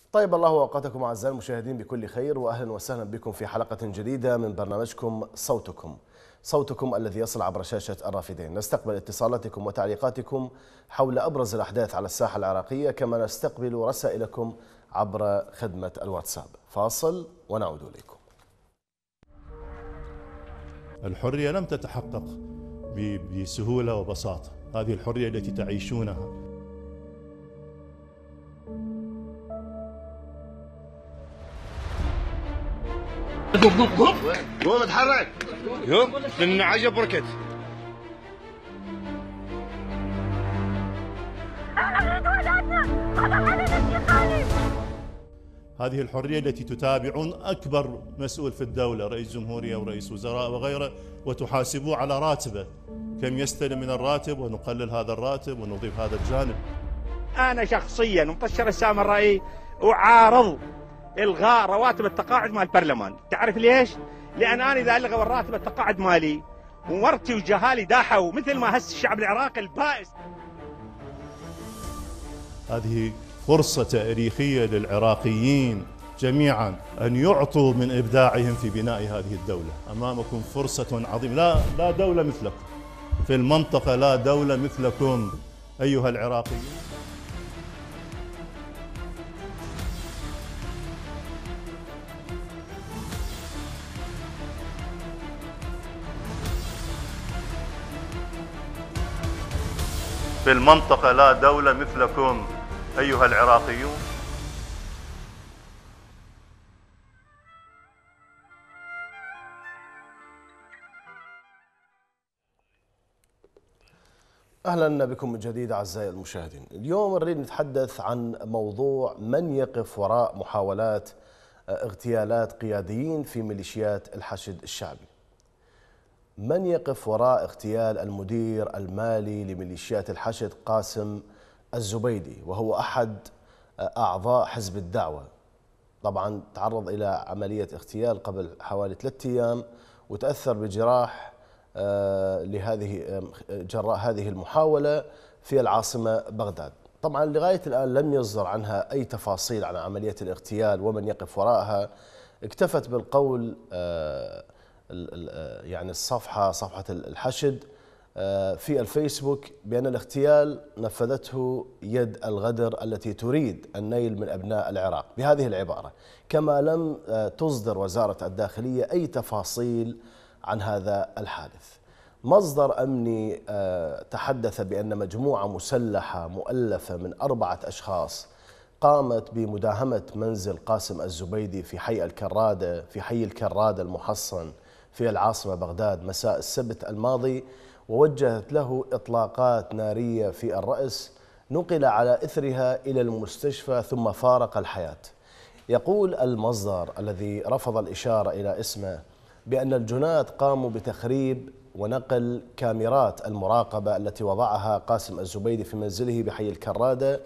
طيب الله اوقاتكم اعزائي المشاهدين بكل خير، واهلا وسهلا بكم في حلقه جديده من برنامجكم صوتكم الذي يصل عبر شاشه الرافدين. نستقبل اتصالاتكم وتعليقاتكم حول ابرز الاحداث على الساحه العراقيه، كما نستقبل رسائلكم عبر خدمه الواتساب. فاصل ونعود اليكم. الحريه لم تتحقق بسهوله وبساطه، هذه الحريه التي تعيشونها. قوم اتحرك. يوم لان عجب بركت. هذه الحريه التي تتابعون اكبر مسؤول في الدوله، رئيس جمهوريه ورئيس وزراء وغيره، وتحاسبوه على راتبه، كم يستلم من الراتب، ونقلل هذا الراتب ونضيف هذا الجانب. انا شخصيا ومطشر السامرائي اعارض الغاء رواتب التقاعد مال البرلمان. تعرف ليش؟ لان انا اذا الغوا الراتب التقاعد مالي ومرتي وجهالي داحوا مثل ما هس الشعب العراقي البائس. هذه فرصه تاريخيه للعراقيين جميعا ان يعطوا من ابداعهم في بناء هذه الدوله. امامكم فرصه عظيمه، لا دوله مثلكم في المنطقه، لا دوله مثلكم ايها العراقيين. في المنطقة لا دولة مثلكم أيها العراقيون. أهلا بكم من جديد أعزائي المشاهدين. اليوم نريد نتحدث عن موضوع من يقف وراء محاولات اغتيالات قياديين في ميليشيات الحشد الشعبي. من يقف وراء اغتيال المدير المالي لميليشيات الحشد قاسم الزبيدي، وهو أحد أعضاء حزب الدعوة. طبعا تعرض إلى عملية اغتيال قبل حوالي 3 أيام، وتأثر بجراح جراء هذه المحاولة في العاصمة بغداد. طبعا لغاية الآن لم يصدر عنها أي تفاصيل عن عملية الاغتيال ومن يقف وراءها. اكتفت بالقول يعني صفحة الحشد في الفيسبوك بأن الاغتيال نفذته يد الغدر التي تريد النيل من أبناء العراق، بهذه العبارة. كما لم تصدر وزارة الداخلية أي تفاصيل عن هذا الحادث. مصدر أمني تحدث بأن مجموعة مسلحة مؤلفة من 4 أشخاص قامت بمداهمة منزل قاسم الزبيدي في حي الكرادة المحصن في العاصمة بغداد مساء السبت الماضي، ووجهت له إطلاقات نارية في الرأس. نقل على إثرها إلى المستشفى ثم فارق الحياة. يقول المصدر الذي رفض الإشارة إلى اسمه بأن الجناة قاموا بتخريب ونقل كاميرات المراقبة التي وضعها قاسم الزبيدي في منزله بحي الكرادة.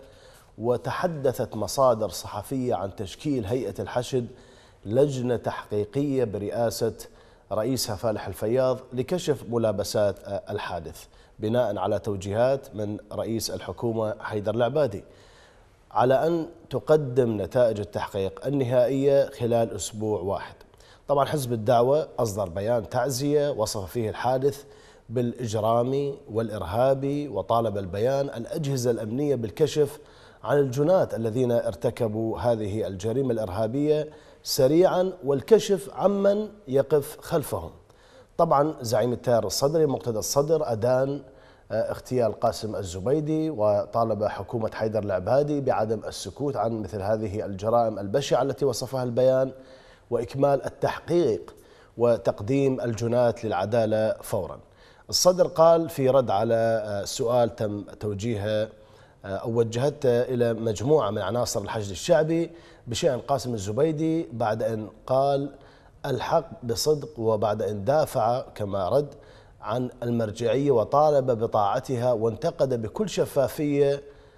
وتحدثت مصادر صحفية عن تشكيل هيئة الحشد لجنة تحقيقية برئاسة رئيسها فالح الفياض لكشف ملابسات الحادث، بناء على توجيهات من رئيس الحكومة حيدر العبادي، على أن تقدم نتائج التحقيق النهائية خلال أسبوع واحد. طبعا حزب الدعوة أصدر بيان تعزية وصف فيه الحادث بالإجرامي والإرهابي، وطالب البيان الأجهزة الأمنية بالكشف عن الجناة الذين ارتكبوا هذه الجريمة الإرهابية سريعا، والكشف عمن يقف خلفهم. طبعا زعيم التيار الصدري مقتدى الصدر أدان اغتيال قاسم الزبيدي، وطالب حكومة حيدر العبادي بعدم السكوت عن مثل هذه الجرائم البشعة التي وصفها البيان، وإكمال التحقيق وتقديم الجناة للعدالة فورا. الصدر قال في رد على سؤال تم توجيهه أو وجهته إلى مجموعة من عناصر الحشد الشعبي بشأن قاسم الزبيدي، بعد أن قال الحق بصدق، وبعد أن دافع كما رد عن المرجعية وطالب بطاعتها، وانتقد بكل شفافية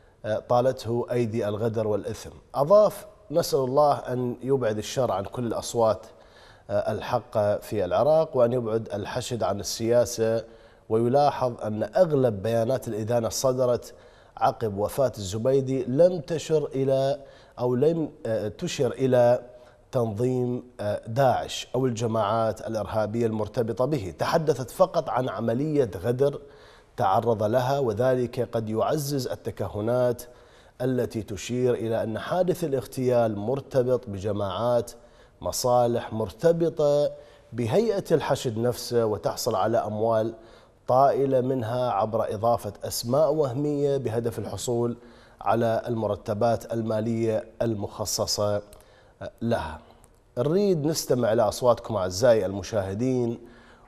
طالته أيدي الغدر والإثم. أضاف: نسأل الله أن يبعد الشر عن كل الأصوات الحق في العراق، وأن يبعد الحشد عن السياسة. ويلاحظ أن أغلب بيانات الإدانة صدرت عقب وفاة الزبيدي لم تشر إلى أو لم تشر إلى تنظيم داعش أو الجماعات الإرهابية المرتبطة به، تحدثت فقط عن عملية غدر تعرض لها، وذلك قد يعزز التكهنات التي تشير إلى أن حادث الاغتيال مرتبط بجماعات مصالح مرتبطة بهيئة الحشد نفسه، وتحصل على أموال طائلة منها عبر إضافة أسماء وهمية بهدف الحصول على المرتبات المالية المخصصة لها. نريد نستمع إلى أصواتكم أعزائي المشاهدين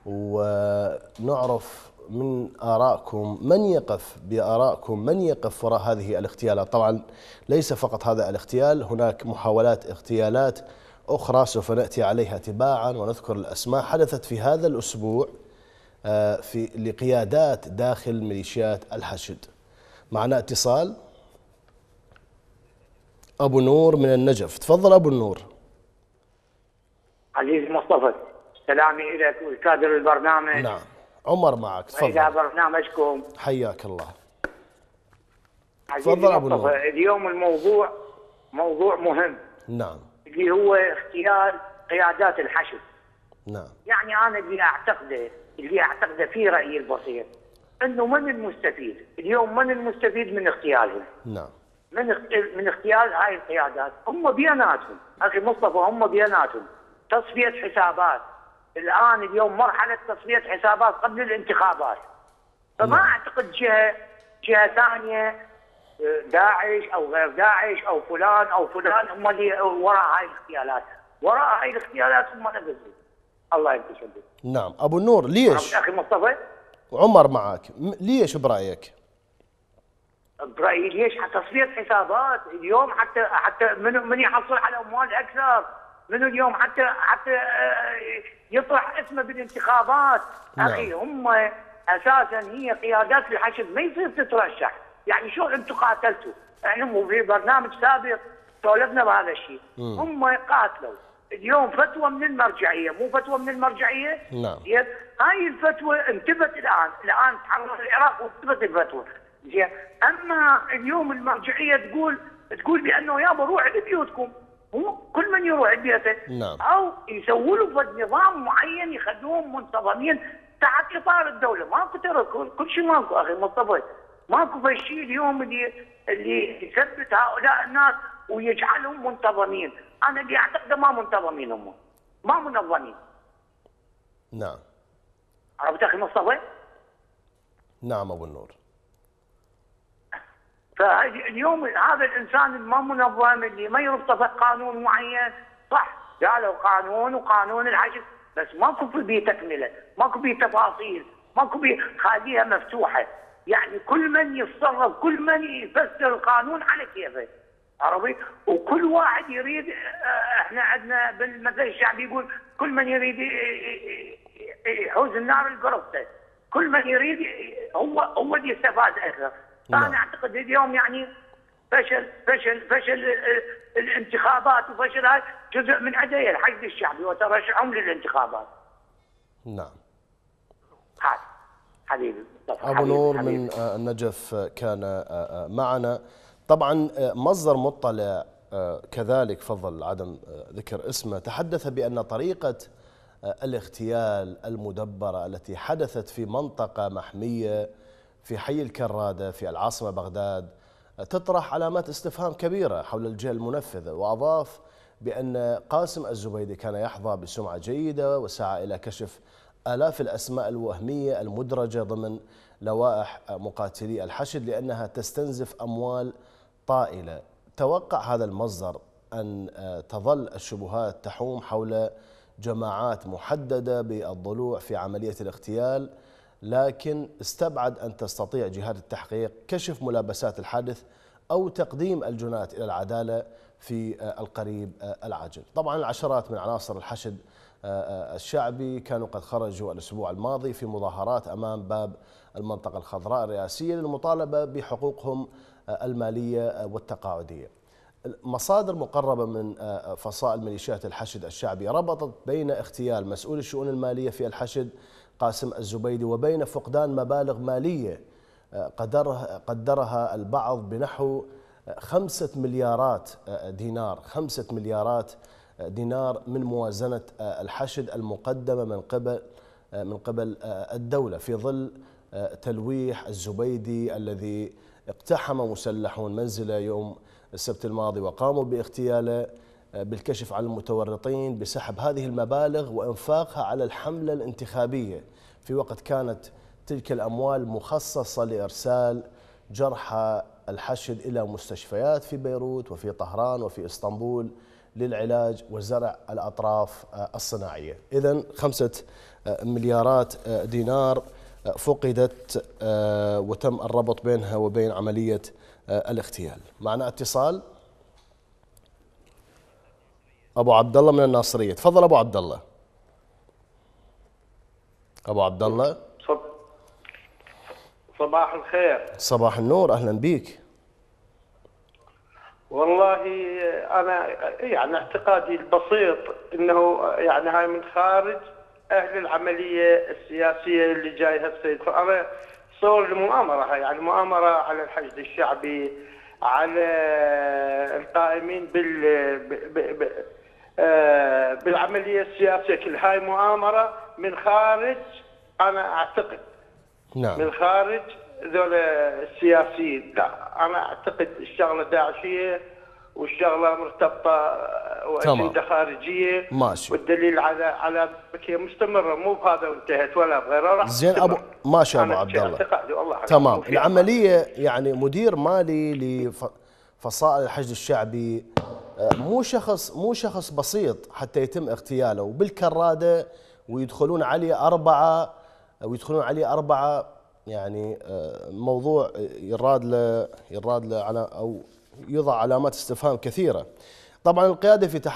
ونعرف من آرائكم من يقف وراء هذه الاغتيالات. طبعا ليس فقط هذا الاغتيال، هناك محاولات اغتيالات أخرى سوف نأتي عليها تباعا ونذكر الأسماء حدثت في هذا الأسبوع في لقيادات داخل ميليشيات الحشد. معنا اتصال. أبو نور من النجف، تفضل أبو النور. عزيزي مصطفى، سلامي إليك والكادر البرنامج. نعم، عمر معك، تفضل. إلى برنامجكم. حياك الله. تفضل أبو نور. اليوم الموضوع موضوع مهم. نعم. اللي هو اغتيال قيادات الحشد. نعم. يعني أنا اللي أعتقده في رأيي البسيط إنه من المستفيد اليوم، من المستفيد من اغتيالهم؟ نعم. من اغتيال هاي القيادات هم بيناتهم، أخي مصطفى، هم بيناتهم تصفية حسابات. اليوم مرحلة تصفية حسابات قبل الانتخابات. فما أعتقد جهة ثانية، داعش أو غير داعش أو فلان هم اللي وراء هاي الاغتيالات. وراء هاي الاغتيالات هم نفسهم. الله ينتشر. نعم أبو النور، ليش؟ أخي مصطفى. عمر معك، ليش برأيك؟ برأيي ليش؟ تصفية حسابات. اليوم حتى من يحصل على أموال أكثر، من اليوم حتى يطرح اسمه بالانتخابات. نعم. أخي هم أساسا هي قيادات الحشد ما يصير تترشح. يعني شو أنتم قاتلتوا؟ احنا في برنامج سابق سولفنا بهذا الشيء. هم قاتلوا. اليوم فتوى من المرجعية، مو فتوى من المرجعية. نعم. هاي الفتوى انتبت الآن تحرر العراق وانتبت الفتوى. زين. أما اليوم المرجعية تقول بأنه يابا روح لبيوتكم، مو كل من يروح لبيته. نعم. أو يسووا له نظام معين يخلوهم منتظمين تحت إطار الدولة. ماكو ترى كل شيء ماكو أخي مصطفى. ماكو شيء اليوم اللي يثبت هؤلاء الناس ويجعلهم منتظمين. أنا اللي أعتقد ما منتظمين، هم ما منظمين. نعم. عرفت أخي مصطفى؟ نعم أبو النور. فاليوم هذا الإنسان الما منظم اللي ما يرتبط قانون معين، صح قالوا وقانون الحشد، بس ماكو به تكملة، ماكو به تفاصيل، ماكو به خليها مفتوحة. يعني كل من يتصرف، كل من يفسر القانون على كيفه، عربي. وكل واحد يريد، احنا عندنا بالمثل الشعبي يقول كل من يريد يحوز النار لقربته، كل من يريد هو اللي يستفاد اكثر. فانا اعتقد اليوم يعني فشل الانتخابات وفشل هاي جزء من عداية الحشد الشعبي وترشحهم للانتخابات. نعم. حبيبي أبو نور من النجف كان معنا. طبعا مصدر مطلع كذلك فضل عدم ذكر اسمه تحدث بأن طريقة الاغتيال المدبرة التي حدثت في منطقة محمية في حي الكرادة في العاصمة بغداد تطرح علامات استفهام كبيرة حول الجهة المنفذة. وأضاف بأن قاسم الزبيدي كان يحظى بسمعة جيدة وسعى إلى كشف آلاف الأسماء الوهمية المدرجة ضمن لوائح مقاتلي الحشد لأنها تستنزف أموال طائلة. توقع هذا المصدر أن تظل الشبهات تحوم حول جماعات محددة بالضلوع في عملية الاغتيال، لكن استبعد أن تستطيع جهات التحقيق كشف ملابسات الحادث أو تقديم الجنات إلى العدالة في القريب العاجل. طبعا العشرات من عناصر الحشد الشعبي كانوا قد خرجوا الأسبوع الماضي في مظاهرات أمام باب المنطقة الخضراء الرئاسية للمطالبة بحقوقهم المالية والتقاعدية. مصادر مقربة من فصائل ميليشيات الحشد الشعبي ربطت بين اغتيال مسؤول الشؤون المالية في الحشد قاسم الزبيدي وبين فقدان مبالغ مالية قدرها البعض بنحو 5 مليارات دينار، 5 مليارات دينار من موازنة الحشد المقدمة من قبل الدولة في ظل تلويح الزبيدي الذي اقتحم مسلحون منزله يوم السبت الماضي وقاموا باغتياله بالكشف عن المتورطين بسحب هذه المبالغ وإنفاقها على الحملة الانتخابية في وقت كانت تلك الأموال مخصصة لإرسال جرحى الحشد إلى مستشفيات في بيروت وفي طهران وفي إسطنبول للعلاج وزرع الأطراف الصناعية. إذن 5 مليارات دينار فقدت وتم الربط بينها وبين عملية الاغتيال. معنا اتصال أبو عبد الله من الناصرية. تفضل أبو عبد الله. أبو عبد الله صباح الخير. صباح النور، أهلا بيك. والله أنا يعني اعتقادي البسيط أنه يعني هاي من خارج أهل العملية السياسية اللي جاي هالسيد، فأنا صور المؤامرة، يعني مؤامرة على الحشد الشعبي، على القائمين بالعملية السياسية، كل هاي مؤامرة من خارج. أنا أعتقد نعم من خارج ذول السياسيين. لا، أنا أعتقد الشغلة داعشية والشغلة مرتبطة وأجندة خارجية. ماشي. والدليل على هي مستمرة، مو بهذا وانتهت ولا بغيره. زين أبو ماشي أبو عبد الله. تمام. العملية يعني مدير مالي لفصائل الحشد الشعبي مو شخص بسيط حتى يتم اغتياله، وبالكرادة ويدخلون عليه أربعة يعني موضوع يراد له على أو يضع علامات استفهام كثيرة. طبعا القيادة في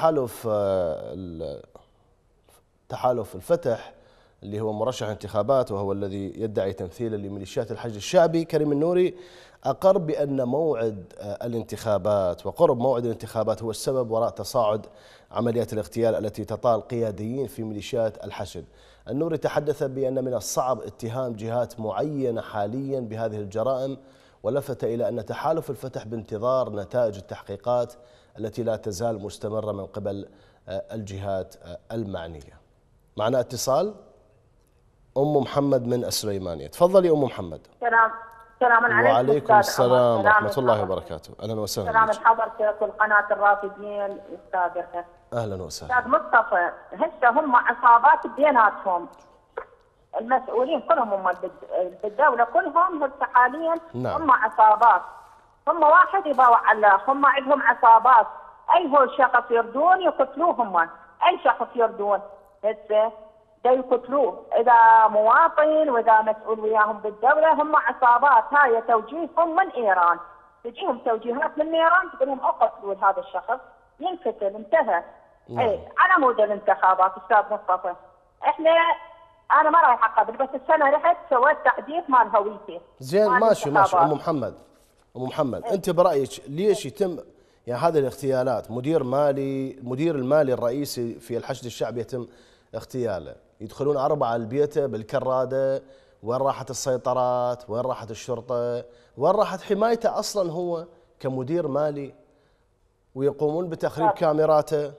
تحالف الفتح اللي هو مرشح انتخابات وهو الذي يدعي تمثيلا لميليشيات الحشد الشعبي كريم النوري أقر بأن موعد الانتخابات وقرب موعد الانتخابات هو السبب وراء تصاعد عمليات الاغتيال التي تطال قياديين في ميليشيات الحشد. النوري تحدث بأن من الصعب اتهام جهات معينة حاليا بهذه الجرائم، ولفت إلى أن تحالف الفتح بانتظار نتائج التحقيقات التي لا تزال مستمرة من قبل الجهات المعنية. معنا اتصال أم محمد من السليمانية. تفضلي أم محمد. السلام عليكم. وعليكم السلام ورحمة الله وبركاته. أهلا وسهلا. سلام لحضرتك والقناة الرافدين أستاذ. أهلا وسهلا. أستاذ مصطفى، هسه هم عصابات بيناتهم، المسؤولين كلهم هم بالدولة كلهم هسه حاليا. نعم. هم عصابات، هم واحد يباوع على، هم عندهم عصابات. أي هو شخص يردون يقتلوهم، أي شخص يردون هسه دا يقتلوه، إذا مواطن وإذا مسؤول وياهم بالدولة. هم عصابات، هاي توجيههم من إيران، تجيهم توجيهات من إيران تقول لهم اقتلوا هذا الشخص ينقتل، انتهى. اي على مود الانتخابات استاذ مصطفى. انا ما رايح اقبل، بس السنه رحت سويت تحديث مال هويتي. زين ماشي ام محمد انت برايك ليش يتم يعني هذه الاغتيالات؟ مدير المالي الرئيسي في الحشد الشعبي يتم اغتياله، يدخلون 4 البيته بالكراده. وين راحت السيطرات؟ وين راحت الشرطه؟ وين راحت حمايته اصلا هو كمدير مالي؟ ويقومون بتخريب كاميراته.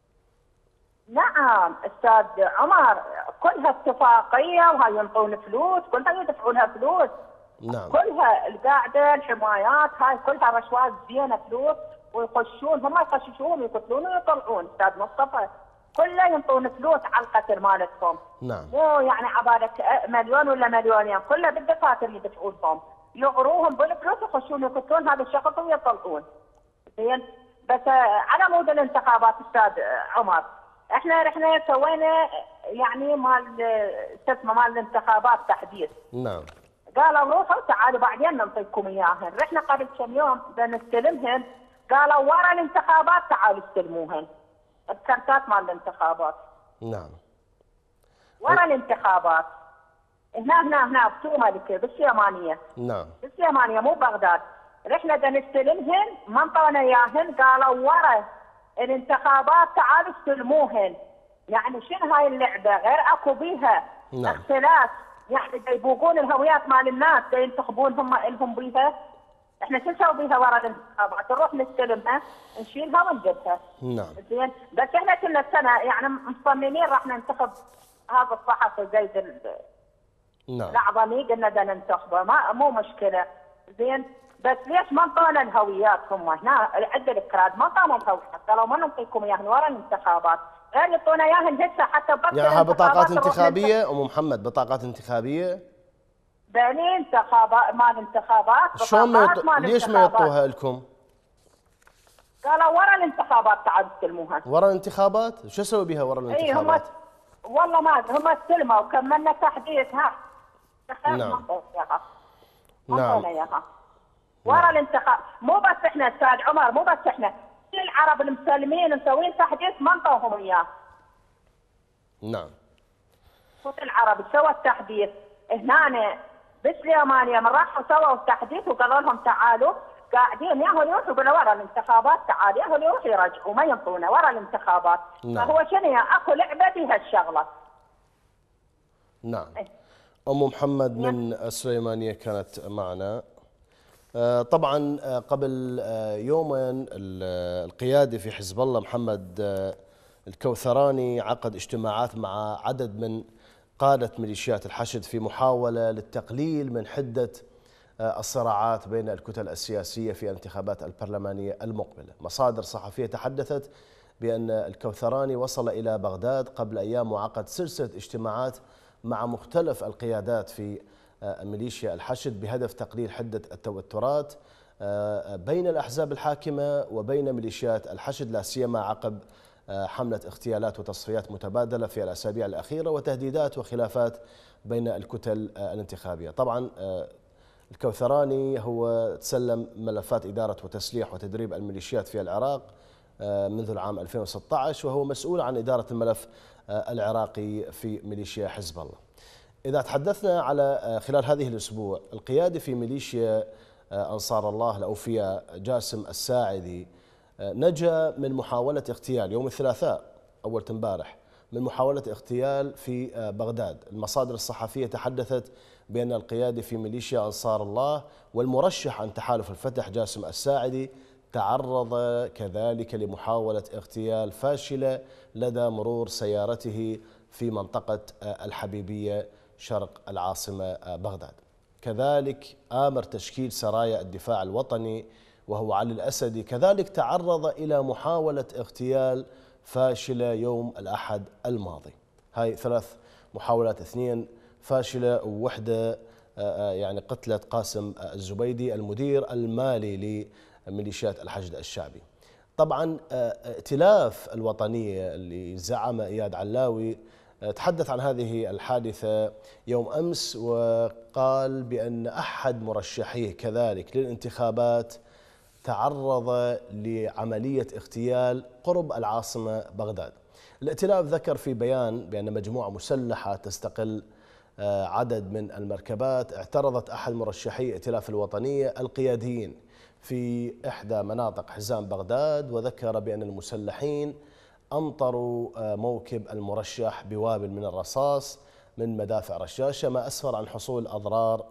نعم استاذ عمر، كلها اتفاقيه وهاي ينطون فلوس، كلها يدفعون لها فلوس. نعم. كلها القاعده الحمايات هاي كلها رشوات زينه فلوس، ويخشون هم يخششون ويقتلون ويطلعون استاذ مصطفى. كلها ينطون فلوس على القتل مالتهم. نعم. مو يعني عبالك مليون ولا مليونين، كلها بالدفاتر يدفعون لهم، يغروهم بالفلوس يخشون يقتلون هذا الشخص ويطلعون. زين بس على مود الانتخابات استاذ عمر، احنا رحنا سوينا يعني مال الانتخابات تحديث. نعم. قالوا روحوا تعالوا بعدين نعطيكم اياهن. رحنا قبل كم يوم بنستلمهن، قالوا ورا الانتخابات تعالوا استلموهن الكرتات مال الانتخابات. نعم. ورا الانتخابات هنا بتومالك بالسيمانيه. نعم. بالسيمانيه مو بغداد. رحنا نستلمهن ما انطونا اياهن، قالوا ورا الانتخابات تعالوا استلموهن. يعني شنو هاي اللعبه؟ غير اكو بيها نعم. اختلاس يعني يبوقون الهويات مال الناس ينتخبون هم الهم بيها. احنا شو نسوي بيها ورا الانتخابات؟ نروح نستلمها نشيلها ونجيبها. نعم. زين بس احنا كنا السنه يعني مصممين راح ننتخب هذا الصحفي زيد نعم. الأعظمي، قلنا بدنا ننتخبه مو مشكله. زين بس ليش ما انطونا الهويات؟ هم هنا عند الكراد ما انطونا الهويات، قالوا ما نعطيكم اياها ورا الانتخابات، غير يعطونا اياها هسه حتى بس يعني بطاقات انتخابيه ام محمد، بطاقات انتخابيه بني انتخابات مال انتخابات. شلون ليش ما يعطوها لكم؟ قالوا ورا الانتخابات تعالوا استلموها. ورا الانتخابات؟ شو اسوي بها ورا الانتخابات؟ والله ما هم استلموا وكملنا تحديث ها. نعم. نعم. ورا الانتخاب مو بس احنا استاذ عمر، مو بس احنا، كل العرب المسلمين مسوين تحديث ما انطوهم اياه. نعم. صوت العرب سوى التحديث هنا بسليمانية، من راحوا سووا التحديث وقالوا لهم تعالوا قاعدين ياهو يروحوا يقولوا ورا الانتخابات تعال، ياهو يروحوا يرجعوا ما ينطونا ورا الانتخابات. نعم. فهو شنو اكو لعبه بهالشغله. نعم. ام محمد من السليمانيه كانت معنا. طبعا قبل يومين القيادي في حزب الله محمد الكوثراني عقد اجتماعات مع عدد من قادة ميليشيات الحشد في محاولة للتقليل من حدة الصراعات بين الكتل السياسية في الانتخابات البرلمانية المقبلة. مصادر صحفية تحدثت بأن الكوثراني وصل إلى بغداد قبل أيام وعقد سلسلة اجتماعات مع مختلف القيادات في ميليشيا الحشد بهدف تقليل حدة التوترات بين الأحزاب الحاكمة وبين ميليشيات الحشد، لا سيما عقب حملة اغتيالات وتصفيات متبادلة في الأسابيع الأخيرة وتهديدات وخلافات بين الكتل الانتخابية. طبعا الكوثراني هو تسلم ملفات إدارة وتسليح وتدريب الميليشيات في العراق منذ العام 2016، وهو مسؤول عن إدارة الملف العراقي في ميليشيا حزب الله. إذا تحدثنا على خلال هذه الأسبوع، القيادي في ميليشيا أنصار الله الأوفياء جاسم الساعدي نجا من محاولة اغتيال يوم الثلاثاء أول امبارح، من محاولة اغتيال في بغداد. المصادر الصحفية تحدثت بأن القيادي في ميليشيا أنصار الله والمرشح عن تحالف الفتح جاسم الساعدي تعرض كذلك لمحاولة اغتيال فاشلة لدى مرور سيارته في منطقة الحبيبية شرق العاصمة بغداد. كذلك آمر تشكيل سرايا الدفاع الوطني وهو علي الأسدي كذلك تعرض إلى محاولة اغتيال فاشلة يوم الأحد الماضي. هاي 3 محاولات، 2 فاشلة ووحدة يعني قتلة قاسم الزبيدي المدير المالي لميليشيات الحشد الشعبي. طبعا ائتلاف الوطنية اللي زعم إياد علاوي تحدث عن هذه الحادثة يوم أمس وقال بأن أحد مرشحيه كذلك للانتخابات تعرض لعملية اغتيال قرب العاصمة بغداد. الائتلاف ذكر في بيان بأن مجموعة مسلحة تستقل عدد من المركبات اعترضت أحد مرشحي ائتلاف الوطنية القياديين في إحدى مناطق حزام بغداد، وذكر بأن المسلحين أمطروا موكب المرشح بوابل من الرصاص من مدافع رشاشة، ما أسفر عن حصول أضرار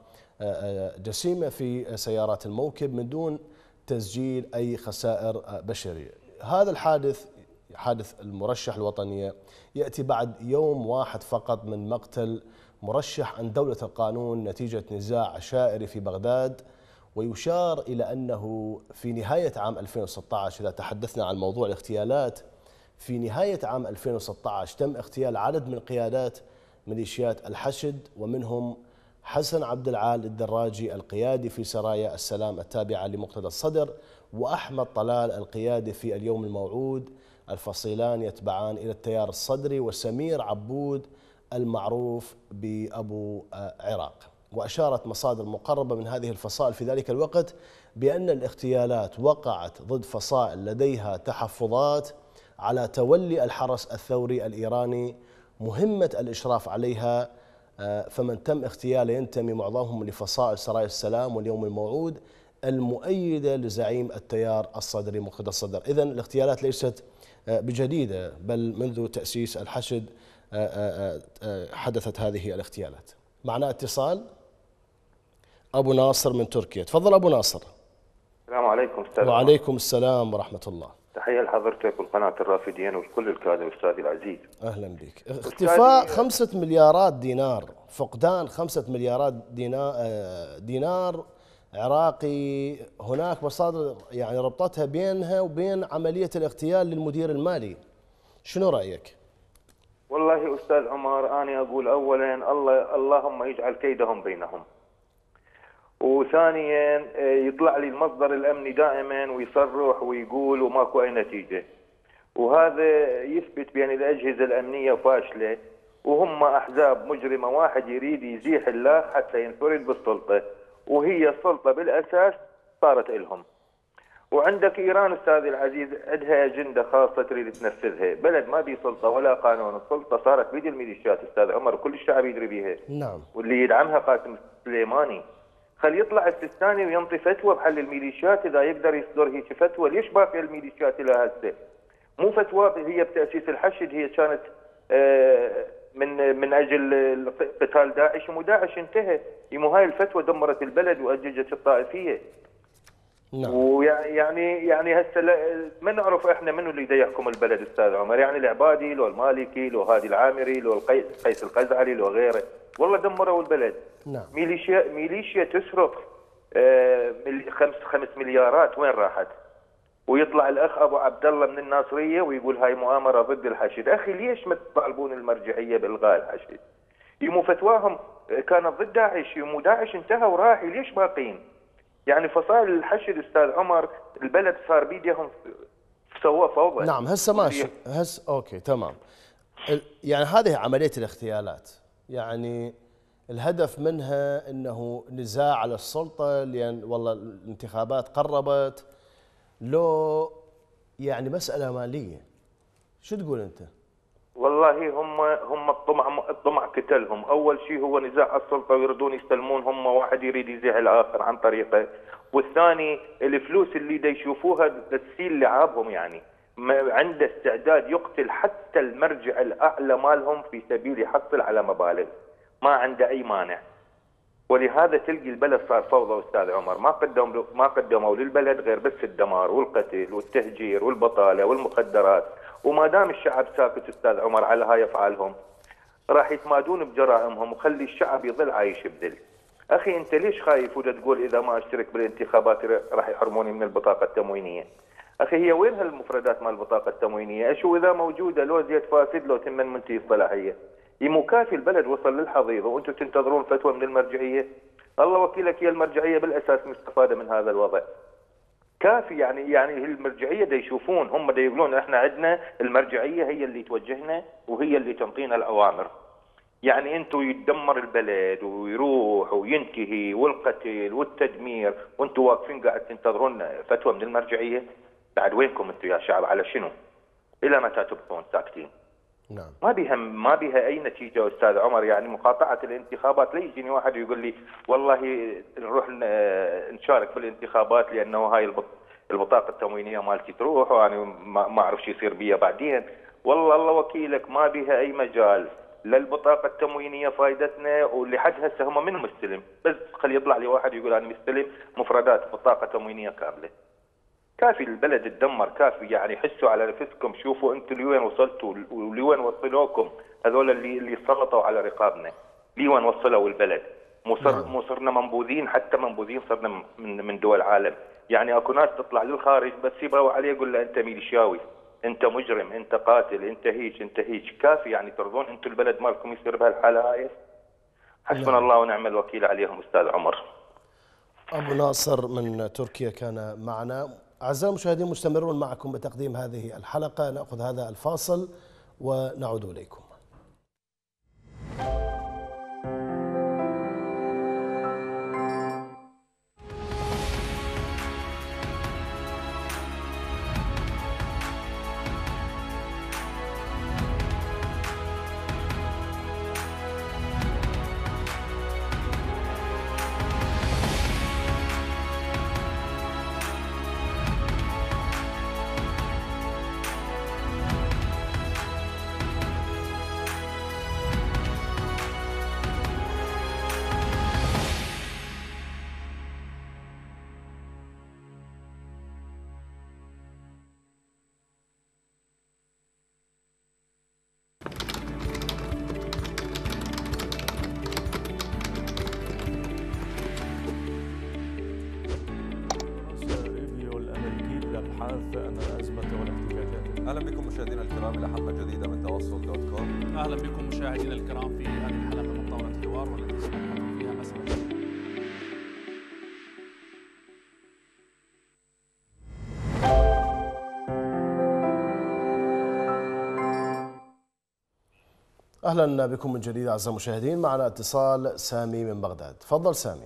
جسيمة في سيارات الموكب من دون تسجيل أي خسائر بشرية. هذا الحادث، حادث المرشح الوطنية، يأتي بعد يوم واحد فقط من مقتل مرشح عن دولة القانون نتيجة نزاع عشائري في بغداد. ويشار إلى أنه في نهاية عام 2016، إذا تحدثنا عن موضوع الاغتيالات، في نهاية عام 2016 تم اغتيال عدد من قيادات ميليشيات الحشد، ومنهم حسن عبد العال الدراجي القيادي في سرايا السلام التابعة لمقتدى الصدر، وأحمد طلال القيادي في اليوم الموعود، الفصيلان يتبعان إلى التيار الصدري، وسمير عبود المعروف بأبو عراق. وأشارت مصادر مقربة من هذه الفصائل في ذلك الوقت بأن الاغتيالات وقعت ضد فصائل لديها تحفظات على تولي الحرس الثوري الإيراني مهمة الإشراف عليها، فمن تم اغتياله ينتمي معظمهم لفصائل سرايا السلام واليوم الموعود المؤيدة لزعيم التيار الصدري مقتدى الصدر. إذن الاغتيالات ليست بجديدة، بل منذ تأسيس الحشد حدثت هذه الاغتيالات. معنا اتصال. أبو ناصر من تركيا، تفضل أبو ناصر. السلام عليكم أستاذ. وعليكم السلام ورحمة الله. تحية لحضرتك والقناة الرافدين وكل الكادر أستاذي العزيز. أهلا بك. اختفاء 5 مليارات دينار، فقدان 5 مليارات دينار عراقي، هناك مصادر يعني ربطتها بينها وبين عملية الاغتيال للمدير المالي، شنو رأيك؟ والله أستاذ عمر أنا أقول أولا اللهم يجعل كيدهم بينهم، وثانيا يطلع لي المصدر الأمني دائما ويصرح ويقول وماكو أي نتيجة، وهذا يثبت بأن الأجهزة الأمنية فاشلة وهم أحزاب مجرمة، واحد يريد يزيح الله حتى ينفرد بالسلطة، وهي السلطة بالأساس صارت إلهم. وعندك إيران أستاذي العزيز عندها أجندة خاصة تريد تنفذها، بلد ما بي سلطة ولا قانون، السلطة صارت بيد الميليشيات أستاذ عمر وكل الشعب يدري بيها. نعم. واللي يدعمها قاسم سليماني. خلي يطلع السيستاني وينطي فتوى بحل الميليشيات إذا يقدر يصدر هيك فتوى، ليش باقي الميليشيات إلى هسه؟ مو فتوى هي بتأسيس الحشد، هي كانت من أجل قتال داعش، ومو داعش انتهى، مو هاي الفتوى دمرت البلد وأججت الطائفية. نعم. ويعني هسه ما نعرف احنا منو اللي يحكم البلد استاذ عمر، يعني العبادي لو المالكي لو هادي العامري لو قيس القزعلي لو غيره، والله دمروا البلد. نعم. ميليشيا تسرق 5 مليارات وين راحت؟ ويطلع الاخ ابو عبد الله من الناصريه ويقول هاي مؤامره ضد الحشد. اخي ليش ما تطالبون المرجعيه بالغاء الحشد؟ يمو فتواهم كانت ضد داعش، يمو داعش انتهى وراح، ليش باقين؟ يعني فصائل الحشد استاذ عمر البلد صار بيدهم سووا فوضى. نعم. هسه ماشي، اوكي تمام. يعني هذه عمليه الاغتيالات، يعني الهدف منها انه نزاع على السلطه لان والله الانتخابات قربت، لو يعني مساله ماليه، شو تقول انت؟ والله هم الطمع قتلهم، اول شيء هو نزاع السلطه ويريدون يستلمون، هم واحد يريد يزيح الاخر عن طريقه، والثاني الفلوس اللي دا يشوفوها تسيل لعابهم، يعني عنده استعداد يقتل حتى المرجع الاعلى مالهم في سبيل يحصل على مبالغ، ما عنده اي مانع. ولهذا تلقي البلد صار فوضى استاذ عمر، ما قدموا للبلد غير بس الدمار والقتل والتهجير والبطاله والمخدرات، وما دام الشعب ساكت استاذ عمر على هاي افعالهم راح يتمادون بجرائمهم وخلي الشعب يظل عايش بذل. اخي انت ليش خايف ودا تقول اذا ما اشترك بالانتخابات راح يحرموني من البطاقه التموينيه؟ اخي هي وين هالمفردات مال البطاقه التموينيه؟ اشو اذا موجوده لو زيت فاسد لو تم منتهي الصلاحيه؟ مكافي البلد وصل للحضيض وانتم تنتظرون فتوى من المرجعيه؟ الله وكيلك، هي المرجعيه بالاساس مستفاده من هذا الوضع. كافي يعني المرجعيه دا يشوفون، هم دا يقولون احنا عندنا المرجعيه هي اللي توجهنا وهي اللي تنطينا الاوامر. يعني انتم يتدمر البلد ويروح وينتهي والقتل والتدمير وانتم واقفين قاعد تنتظرون فتوى من المرجعيه؟ بعد وينكم انتم يا شعب؟ على شنو؟ الى متى تبقون ساكتين؟ نعم. ما بها اي نتيجه استاذ عمر. يعني مقاطعه الانتخابات، لا يجيني واحد يقول لي والله نروح نشارك في الانتخابات لانه هاي البطاقه التموينيه مالتي تروح وانا ما اعرف شو يصير بيها بعدين. والله الله وكيلك ما بها اي مجال، لا البطاقه التموينيه فايدتنا، واللي حد هسه هم من مستلم، بس خلي يطلع لي واحد يقول انا مستلم مفردات بطاقه تموينيه كامله. كافي البلد تدمر، كافي. يعني حسوا على نفسكم، شوفوا انتم لوين وصلتوا ولوين وصلوكم هذول اللي سلطوا على رقابنا، لوين وصلوا البلد. مو صرنا منبوذين، حتى منبوذين صرنا من دول العالم. يعني اكو ناس تطلع للخارج بس يبغوا عليه يقول له انت ميليشياوي، انت مجرم، انت قاتل، انت هيك انت هيك. كافي يعني ترضون انتم البلد مالكم يصير بهالحاله هاي؟ حسبنا الله ونعم الوكيل عليهم استاذ عمر. ابو ناصر من تركيا كان معنا. أعزائي المشاهدين مستمرون معكم بتقديم هذه الحلقة، نأخذ هذا الفاصل ونعود إليكم. ابحاث ان الازمه والاحتكاكات. اهلا بكم مشاهدينا الكرام الى حلقه جديده من تواصل.com. اهلا بكم مشاهدينا الكرام في هذه الحلقه من طاوله الحوار والتي سنتحدث فيها مساله. أهلا بكم من جديد أعزائي المشاهدين. معنا اتصال سامي من بغداد. تفضل سامي.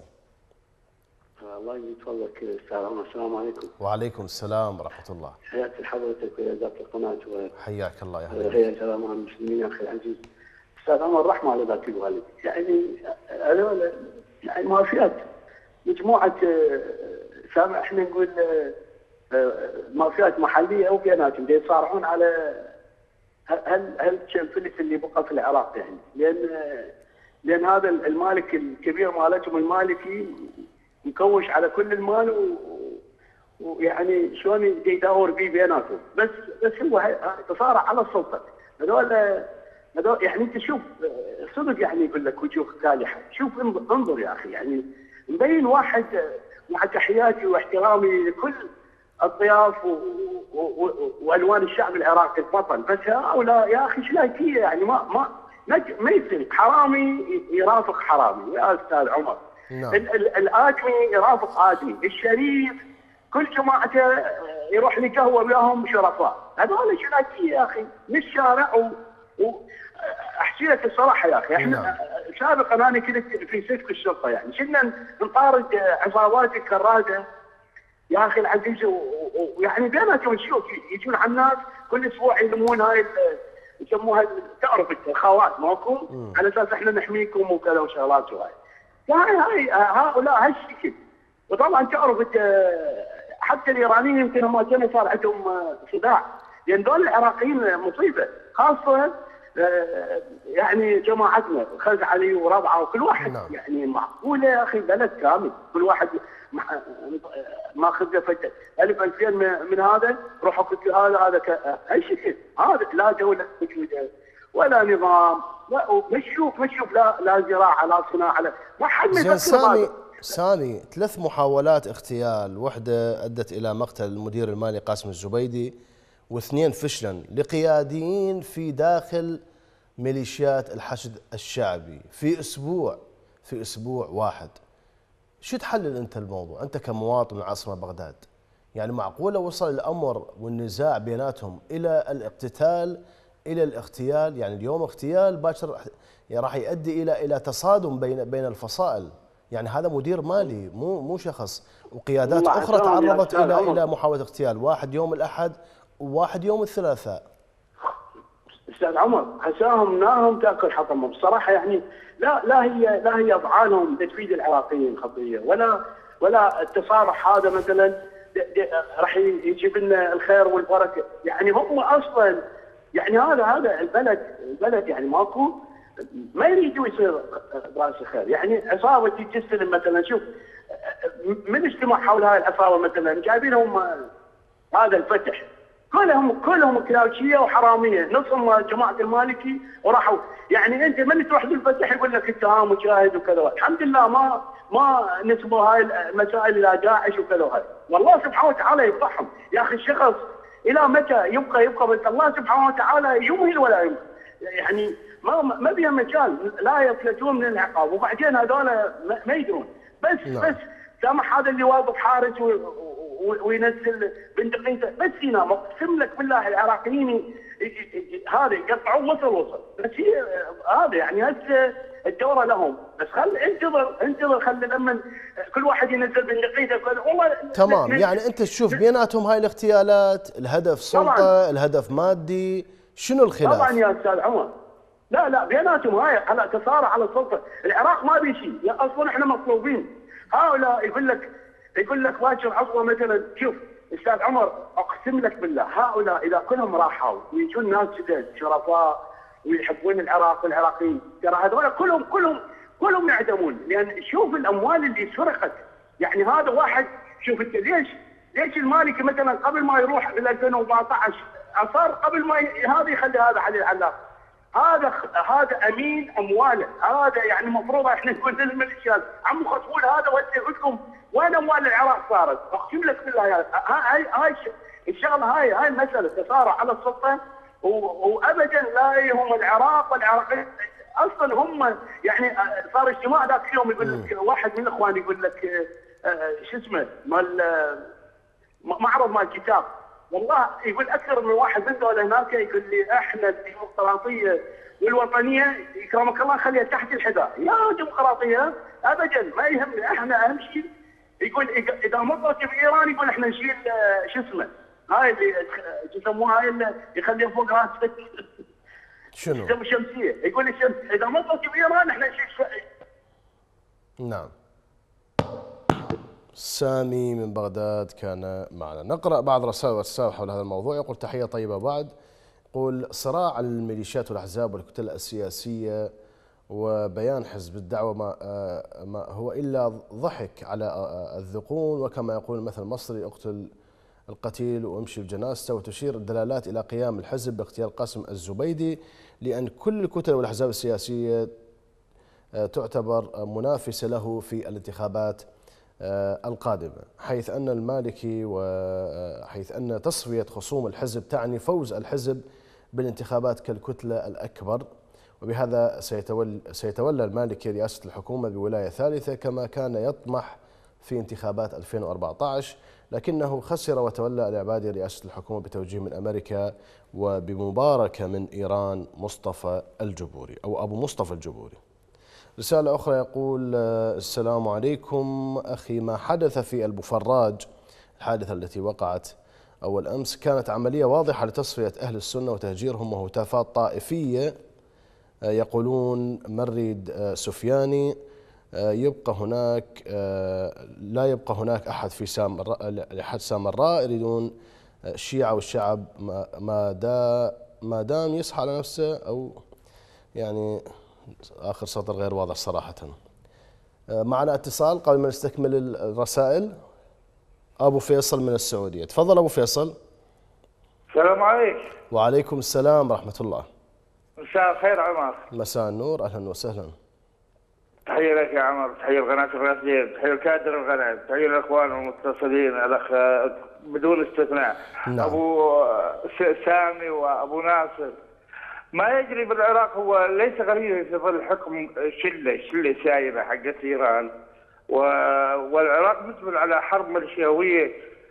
الله يتفضلك استاذ عمر. السلام عليكم. وعليكم السلام ورحمة الله. حياك حضرتك وإدارة القناة. حياك الله يا أهلا. حياك الله مع المسلمين يا أخي العزيز. استاذ عمر رحمة على ذاك الوالد. يعني هذول يعني مافيات مجموعة سامع احنا نقول مافيات محلية أو بيناتهم يتصارعون على هل الفلس اللي بقى في العراق يعني لان هذا المالك الكبير مالتهم المالكي مكوش على كل المال ويعني شلون يدور به بيناتهم بس هو تصارع على السلطه. هذول يعني انت شوف صدق يعني يقول لك وجوه كالحه. شوف انظر يا اخي يعني مبين واحد مع تحياتي واحترامي لكل الضياف والوان الشعب العراقي البطل بس هؤلاء يا اخي شلاكيه يعني ما يصير. حرامي يرافق حرامي يا استاذ عمر. نعم. الادمي يرافق ادمي. الشريف كل جماعته يروح لقهوه وياهم شرفاء. هذول شلاكيه يا اخي من الشارع احكي لك الصراحه يا اخي احنا نعم. سابقا انا كنت في سلك الشرطه يعني كنا نطارد عصابات الكراده يا اخي العزيز ويعني بيناتهم نشوف يجون على الناس كل اسبوع يلمون هاي يسموها تعرف الخوات ماكو على اساس احنا نحميكم وكذا وشغلات وهاي. هاي هؤلاء هالشكل. وطبعا تعرف حتى الايرانيين يمكن هم كانوا صار عندهم صداع لان دول العراقيين مصيبه خاصه يعني جماعتنا خلف علي وربعه وكل واحد نعم. يعني معقوله يا اخي بلد كامل كل واحد ماخذ له فتره 1000 من هذا روحوا قلت هذا اي شكل. هذا لا دوله موجوده ولا نظام لا مشوف لا زراعه لا صناعه ما حد يفكر. سامي 3 محاولات اغتيال، واحده ادت الى مقتل المدير المالي قاسم الزبيدي و2 فشلا لقياديين في داخل ميليشيات الحشد الشعبي في اسبوع واحد. شو تحلل انت الموضوع انت كمواطن من عاصمه بغداد؟ يعني معقوله وصل الامر والنزاع بيناتهم الى الاقتتال الى الاغتيال؟ يعني اليوم اغتيال باكر راح يؤدي الى تصادم بين الفصائل. يعني هذا مدير مالي مو شخص. وقيادات اخرى تعرضت الى محاوله اغتيال، واحد يوم الاحد وواحد يوم الثلاثاء. استاذ عمر عساهم ناهم تاكل حطمهم بصراحه يعني لا هي افعالهم تفيد العراقيين خطيه ولا التصارح هذا مثلا راح يجيب لنا الخير والبركه. يعني هم اصلا يعني هذا البلد يعني ماكو ما يريدوا يصير براس خير. يعني عصابه تستلم مثلا شوف من اجتماع حول هاي العصابه مثلا جايبينهم هذا الفتح كلهم كلاوشيه وحراميه نصهم جماعه المالكي وراحوا. يعني انت من تروح للفتح يقول لك اتهام وشاهد وكذا. الحمد لله ما نسبوا هاي المسائل الى داعش وكذا وهاي. والله سبحانه وتعالى يفضحهم يا اخي. الشخص الى متى يبقى بس الله سبحانه وتعالى يمهل ولا يمهل. يعني ما بيها مجال لا يفلتون من العقاب. وبعدين هذول ما يدرون بس سامح هذا اللي واقف حارس وينزل بندقيته بس ينام. اقسم لك بالله العراقيين هذا يقطعون وصل بس هي هذا يعني هسه الدوره لهم. بس انتظر خلي لما كل واحد ينزل بندقيته والله تمام. يعني انت تشوف بيناتهم هاي الاغتيالات الهدف سلطه طبعاً. الهدف مادي شنو الخلاف؟ طبعا يا استاذ عمر لا بيناتهم هاي على تصارع على السلطه. العراق ما بي شيء اصلا احنا مطلوبين. هؤلاء يقول لك باكر عصوه مثلا. شوف استاذ عمر اقسم لك بالله هؤلاء اذا كلهم راحوا ويجون ناس جدد شرفاء ويحبون العراق والعراقيين ترى هذول كلهم يعدمون. لان شوف الاموال اللي سرقت. يعني هذا واحد شوف انت ليش المالكي مثلا قبل ما يروح بال 2014 اصر قبل ما هذا يخلي هذا علي العلاق. هذا امين امواله. هذا يعني المفروض احنا نقول للميليشيات عمو خطفوا هذا ودي لكم وين اموال العراق صارت؟ اقسم لك بالله هاي الشغله هاي المساله تسارع على السلطه وابدا لا يهم العراق والعراقيين اصلا هم يعني. صار اجتماع ذاك اليوم يقول لك واحد من الاخوان يقول لك شو اسمه مال معرض مال كتاب، والله يقول اكثر من واحد من دول هناك يقول لي احنا الديمقراطيه والوطنيه يكرمك الله خليها تحت الحذاء. يا ديمقراطيه ابدا ما يهمني، احنا اهم شيء يقول اذا مرضت بايران يقول احنا نشيل شو اسمه هاي اللي يسموها هاي اللي يخليها فوق راسك شنو؟ الشمسيه، يقول الشمس اذا مرضت بايران احنا نشيل. نعم. سامي من بغداد كان معنا. نقرأ بعض رسائل واتساب حول هذا الموضوع. يقول تحية طيبة بعد. يقول صراع الميليشيات والأحزاب والكتل السياسية وبيان حزب الدعوة ما هو إلا ضحك على الذقون، وكما يقول المثل المصري اقتل القتيل وامشي بجنازته. وتشير الدلالات إلى قيام الحزب باغتيال قاسم الزبيدي، لأن كل الكتل والأحزاب السياسية تعتبر منافسة له في الانتخابات القادمة، حيث أن المالكي وحيث أن تصفية خصوم الحزب تعني فوز الحزب بالانتخابات كالكتلة الأكبر، وبهذا سيتولى المالكي رئاسة الحكومة بولاية ثالثة كما كان يطمح في انتخابات 2014، لكنه خسر وتولى العبادي رئاسة الحكومة بتوجيه من أمريكا وبمباركة من إيران مصطفى الجبوري أو أبو مصطفى الجبوري. رسالة أخرى يقول السلام عليكم أخي، ما حدث في البوفراج الحادثة التي وقعت أول أمس كانت عملية واضحة لتصفية أهل السنة وتهجيرهم وهتافات طائفية يقولون مريد سفياني يبقى هناك لا يبقى هناك أحد في سامراء يريدون الشيعة والشعب ما دام يصحى على نفسه، أو يعني آخر سطر غير واضح صراحة. معنا اتصال قبل ما نستكمل الرسائل. أبو فيصل من السعودية، تفضل أبو فيصل. السلام عليكم. وعليكم السلام ورحمة الله. مساء الخير عمر. مساء النور، أهلا وسهلا. تحية لك يا عمر، تحية القناة الرئيسية، تحية الكادر القناة، تحية الإخوان المتصلين، الأخ بدون استثناء. نعم. أبو سامي وأبو ناصر. ما يجري بالعراق هو ليس غريبا في ظل حكم شلة سايبة حقت إيران، والعراق مقبل على حرب ميليشياوية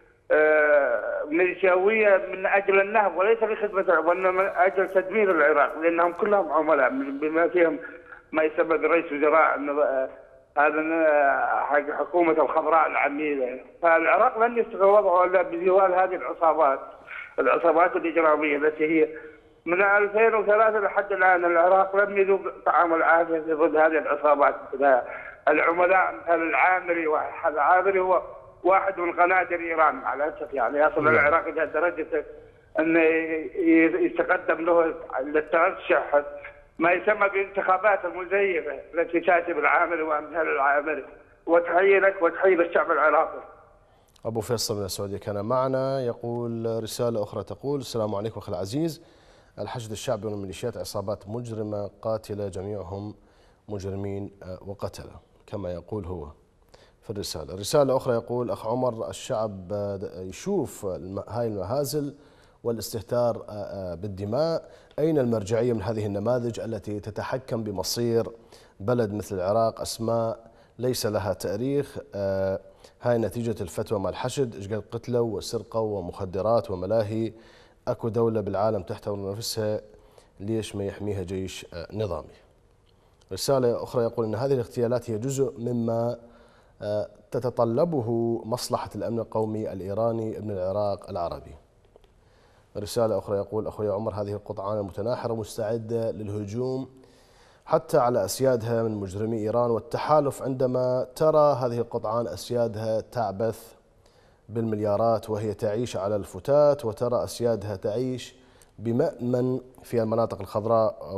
من أجل النهب وليس لخدمة، وإنما من أجل تدمير العراق، لأنهم كلهم عملاء بما فيهم ما يسمى برئيس وزراء هذا حق حكومة الخضراء العميلة. فالعراق لن يستغل وضعه إلا بزوال هذه العصابات الإجرامية التي هي من 2003 لحد الآن. العراق لم يذوق طعام العافية في ضد هذه العصابات العملاء مثل العامري. العامري هو واحد من قنادر إيران مع الأسف، يعني يصل العراق إلى درجة أن يتقدم له للترشح ما يسمى بالانتخابات المزيفة التي تأتي بالعامري وأمثال العامري. وتحية لك وتحية للشعب العراقي. أبو فيصل من السعودية كان معنا. يقول رسالة أخرى تقول السلام عليكم أخي العزيز، الحشد الشعبي والميليشيات عصابات مجرمة قاتلة جميعهم مجرمين وقتلة كما يقول هو في الرسالة. رسالة أخرى يقول أخ عمر، الشعب يشوف هاي المهازل والاستهتار بالدماء، أين المرجعية من هذه النماذج التي تتحكم بمصير بلد مثل العراق؟ أسماء ليس لها تاريخ، هاي نتيجة الفتوى مع الحشد، إيش قد قتلوا وسرقوا ومخدرات وملاهي، أكو دولة بالعالم تحترم نفسها، ليش ما يحميها جيش نظامي؟ رسالة أخرى يقول أن هذه الاغتيالات هي جزء مما تتطلبه مصلحة الأمن القومي الإيراني ابن العراق العربي. رسالة أخرى يقول أخوي عمر، هذه القطعان المتناحرة مستعدة للهجوم حتى على أسيادها من مجرمي إيران والتحالف، عندما ترى هذه القطعان أسيادها تعبث بالمليارات وهي تعيش على الفتات، وترى أسيادها تعيش بمأمن في المناطق الخضراء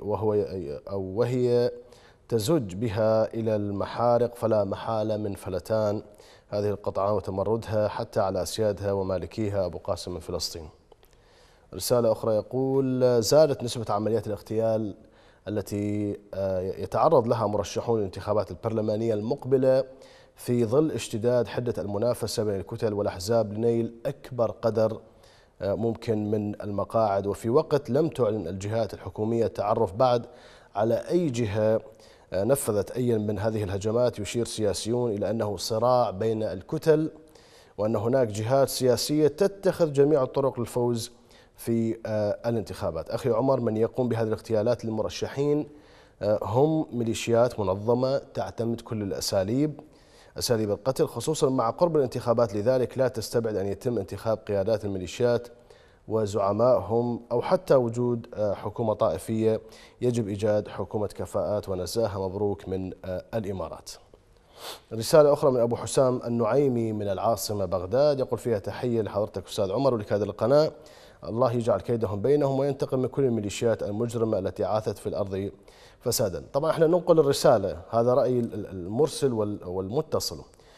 وهي تزج بها إلى المحارق، فلا محالة من فلتان هذه القطعان وتمردها حتى على أسيادها ومالكيها أبو قاسم من فلسطين. رسالة أخرى يقول زادت نسبة عمليات الاغتيال التي يتعرض لها مرشحون الانتخابات البرلمانية المقبلة في ظل اشتداد حدة المنافسة بين الكتل والأحزاب لنيل أكبر قدر ممكن من المقاعد، وفي وقت لم تعلن الجهات الحكومية التعرف بعد على أي جهة نفذت أي من هذه الهجمات، يشير سياسيون إلى أنه صراع بين الكتل وأن هناك جهات سياسية تتخذ جميع الطرق للفوز في الانتخابات. أخي عمر، من يقوم بهذه الاغتيالات للمرشحين هم ميليشيات منظمة تعتمد كل أساليب القتل، خصوصا مع قرب الانتخابات، لذلك لا تستبعد أن يتم انتخاب قيادات الميليشيات وزعمائهم أو حتى وجود حكومة طائفية. يجب إيجاد حكومة كفاءات ونزاهة. مبروك من الإمارات. رسالة أخرى من أبو حسام النعيمي من العاصمة بغداد، يقول فيها: تحية لحضرتك أستاذ عمر ولكادر القناة، الله يجعل كيدهم بينهم وينتقم من كل الميليشيات المجرمة التي عاثت في الأرض فسادا. طبعا احنا ننقل الرسالة، هذا رأي المرسل والمتصل.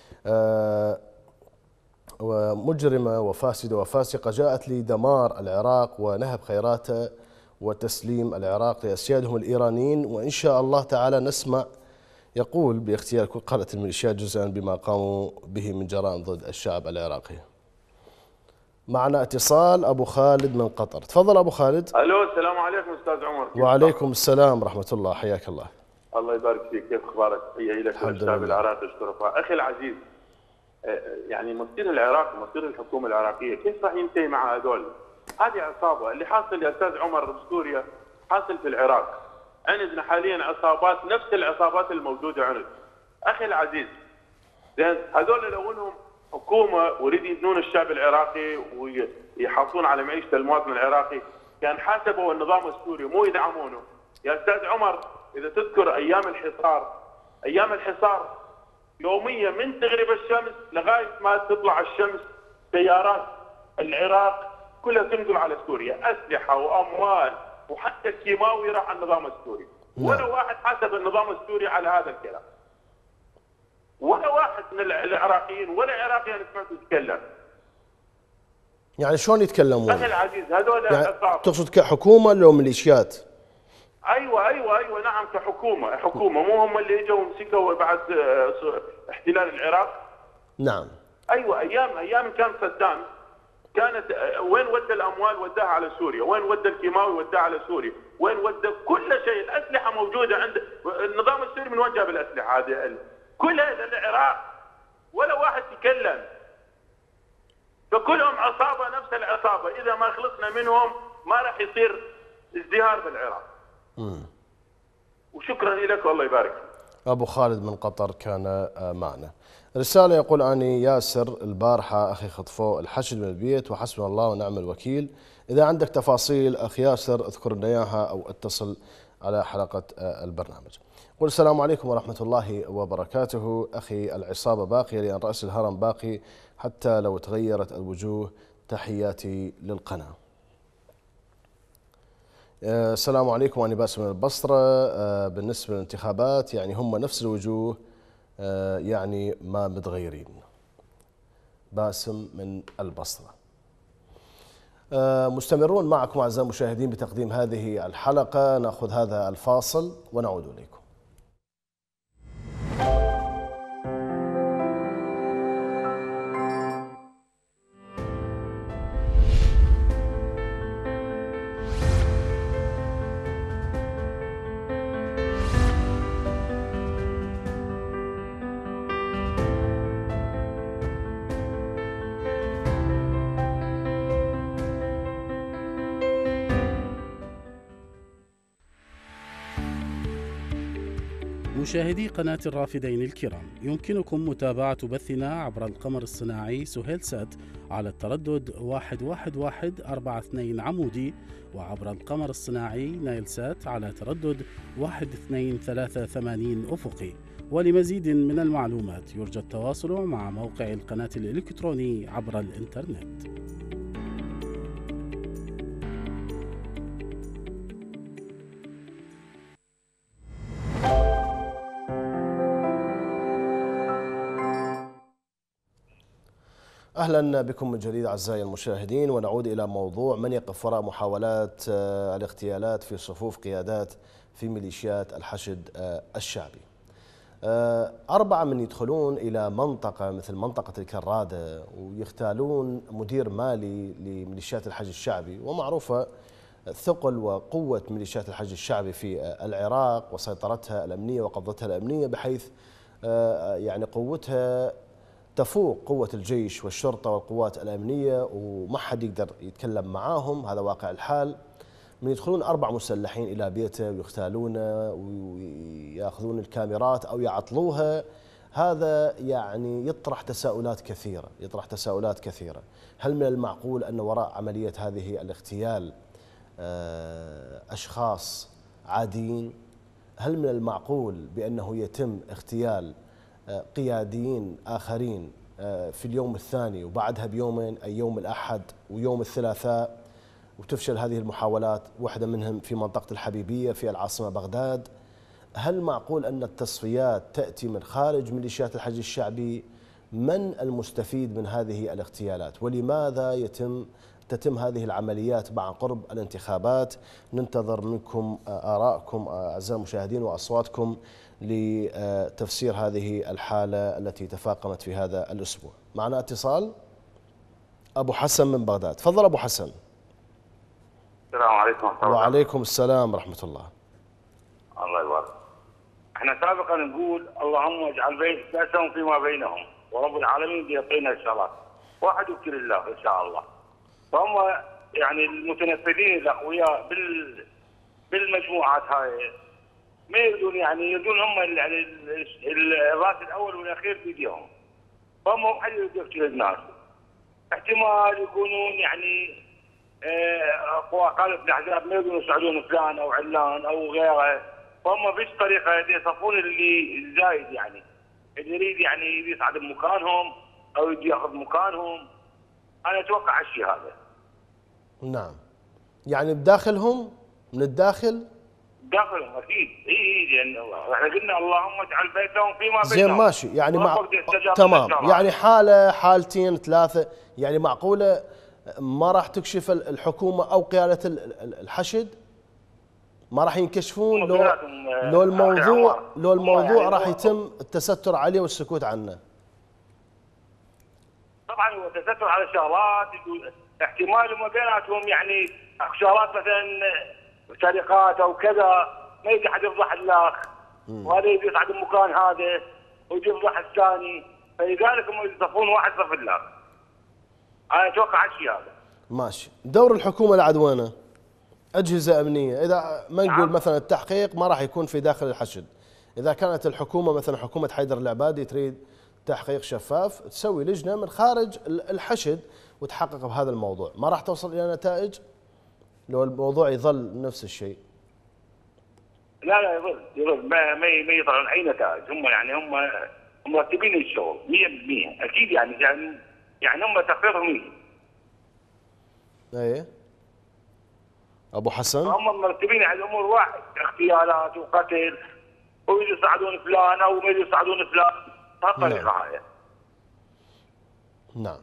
ومجرمة وفاسدة وفاسقة جاءت لدمار العراق ونهب خيراته وتسليم العراق لأسيادهم الإيرانيين، وإن شاء الله تعالى نسمع يقول باغتيال كل قادة الميليشيات جزءا بما قاموا به من جرائم ضد الشعب العراقي. معنا اتصال أبو خالد من قطر. تفضل أبو خالد. ألو، السلام عليكم أستاذ عمر. وعليكم السلام ورحمة الله، حياك الله. الله يبارك فيك، كيف أخبارك؟ تحية لك والشعب العراقي الشرفاء. أخي العزيز، يعني مصير العراق، مصير الحكومة العراقية كيف راح ينتهي مع هذول؟ هذه عصابة. اللي حاصل يا أستاذ عمر بسوريا حاصل في العراق. عندنا حاليا عصابات نفس العصابات الموجودة عندنا. أخي العزيز، زين هذول لو انهم حكومة ويريد يبنون الشعب العراقي ويحافظون على معيشة المواطن العراقي، كان حاسبوا النظام السوري مو يدعمونه. يا أستاذ عمر، إذا تذكر أيام الحصار يوميا من تغرب الشمس لغاية ما تطلع الشمس سيارات العراق كلها تنقل على سوريا، أسلحة وأموال وحتى الكيماوي راح على النظام السوري. ولا واحد حاسب النظام السوري على هذا الكلام. ولا واحد من العراقيين ولا عراقي انا سمعته يتكلم. يعني شلون يتكلمون؟ اخي العزيز هذول يعني تقصد كحكومه ولا ميليشيات؟ ايوه نعم، حكومه مو هم اللي اجوا ومسكوا بعد احتلال العراق؟ نعم. ايوه، ايام كان صدام كانت وين ودى الاموال وداها على سوريا، وين ودى الكيماوي وداها على سوريا، وين ودى كل شيء. الاسلحه موجوده عند النظام السوري. من وين جاب الاسلحه هذه؟ كلها للعراق، ولا واحد يتكلم. فكلهم عصابه نفس العصابه، اذا ما خلصنا منهم ما راح يصير ازدهار بالعراق. وشكرا لك والله يبارك. ابو خالد من قطر كان معنا. رساله يقول: اني ياسر البارحه اخي خطفوه الحشد من البيت وحسبنا الله ونعم الوكيل. اذا عندك تفاصيل اخ ياسر اذكر لنا اياها او اتصل على حلقه البرنامج. قل: السلام عليكم ورحمة الله وبركاته. أخي العصابة باقية لأن رأس الهرم باقي حتى لو تغيرت الوجوه. تحياتي للقناة. السلام عليكم، أنا باسم من البصرة. بالنسبة للانتخابات يعني هم نفس الوجوه، يعني ما متغيرين. باسم من البصرة. مستمرون معكم أعزائي المشاهدين بتقديم هذه الحلقة. نأخذ هذا الفاصل ونعود إليكم. مشاهدي قناة الرافدين الكرام، يمكنكم متابعة بثنا عبر القمر الصناعي سهيل سات على التردد 11142 عمودي، وعبر القمر الصناعي نايل سات على تردد 1283 أفقي. ولمزيد من المعلومات يرجى التواصل مع موقع القناة الإلكتروني عبر الإنترنت. أهلا بكم من جديد أعزائي المشاهدين، ونعود إلى موضوع من يقف وراء محاولات الاغتيالات في صفوف قيادات في ميليشيات الحشد الشعبي. 4 من يدخلون إلى منطقة مثل منطقة الكرادة ويغتالون مدير مالي لميليشيات الحج الشعبي، ومعروفة ثقل وقوة ميليشيات الحج الشعبي في العراق وسيطرتها الأمنية وقبضتها الأمنية، بحيث يعني قوتها تفوق قوة الجيش والشرطة والقوات الأمنية وما حد يقدر يتكلم معاهم. هذا واقع الحال. من يدخلون 4 مسلحين إلى بيته ويغتالونه ويأخذون الكاميرات أو يعطلوها، هذا يعني يطرح تساؤلات كثيرة. هل من المعقول أن وراء عملية هذه الاغتيال أشخاص عاديين؟ هل من المعقول بأنه يتم اغتيال قياديين آخرين في اليوم الثاني وبعدها بيومين، أي يوم الأحد ويوم الثلاثاء، وتفشل هذه المحاولات، واحدة منهم في منطقة الحبيبية في العاصمة بغداد؟ هل معقول أن التصفيات تأتي من خارج ميليشيات الحج الشعبي؟ من المستفيد من هذه الاغتيالات؟ ولماذا تتم هذه العمليات مع قرب الانتخابات؟ ننتظر منكم آراءكم أعزائي المشاهدين وأصواتكم لتفسير هذه الحالة التي تفاقمت في هذا الأسبوع. معنا اتصال، أبو حسن من بغداد. تفضل أبو حسن. السلام عليكم ورحمة الله. وعليكم السلام ورحمة الله. الله يبارك. احنا سابقا نقول اللهم اجعل بأسهم فيما بينهم، ورب العالمين بيعطينا ان شاء الله. واحد وكل الله ان شاء الله. فهم يعني المتنفذين الاقوياء بالمجموعات هاي ما يريدون، يعني يريدون هم يعني الراس الاول والاخير بيديهم. فهم هم حد يقتل الناس. احتمال يكونون يعني قوى خالف الاحزاب ما يقدرون يساعدون فلان او علان او غيره، فهم فيش طريقه يصفون اللي الزايد، يعني اللي يريد يعني يصعد بمكانهم او يجي ياخذ مكانهم. انا اتوقع الشيء هذا. نعم، يعني بداخلهم من الداخل؟ داخلهم اكيد. اي لان احنا قلنا اللهم اجعل بيتهم فيما بينهم. زين ماشي، يعني تمام، يعني حاله حالتين ثلاثه، يعني معقوله ما راح تكشف الحكومة أو قيادة الحشد؟ ما راح ينكشفون لو الموضوع راح يتم التستر عليه والسكوت عنه؟ طبعا هو التستر على شغلات، احتمال ما بيناتهم يعني شغلات مثلا سرقات او كذا، ما يجي حد يفضح الاخ، وهذا يجي يصعد المكان هذا ويجي يفضح الثاني، فلذلك هم يصفون واحد صف الاخ. أنا أتوقع الشيء هذا. ماشي. دور الحكومة العد وينه؟ أجهزة أمنية. إذا ما نقول مثلا التحقيق ما راح يكون في داخل الحشد، إذا كانت الحكومة مثلا حكومة حيدر العبادي تريد تحقيق شفاف، تسوي لجنة من خارج الحشد وتحقق بهذا الموضوع، ما راح توصل إلى نتائج لو الموضوع يظل نفس الشيء. لا يظل ما يطلعون أي نتائج. هم مرتبين الشغل 100% أكيد، يعني هم تقريرهم. ايه ابو حسن، هم مرتبين على الامور واحد، اغتيالات وقتل، ويصعدون فلان او ما يصعدون فلان، بهالطريقه هاي. نعم.